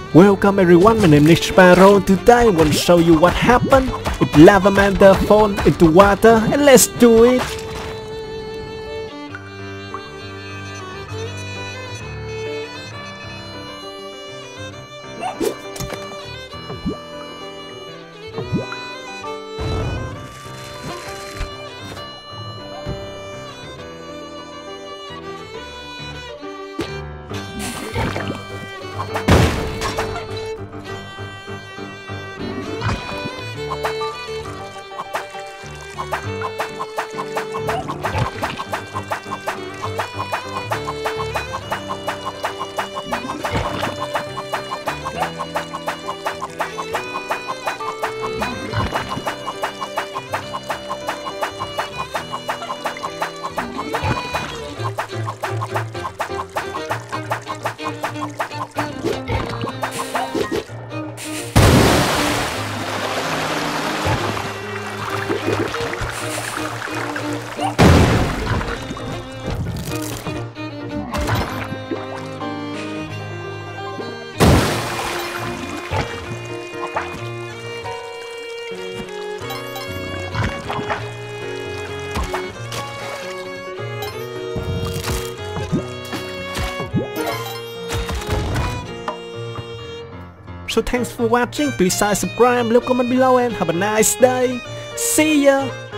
Welcome everyone, my name is Sparrow. Today I want to show you what happened if Lavamander fall into water, and let's do it. So thanks for watching. Please subscribe, leave a comment below and have a nice day. See ya.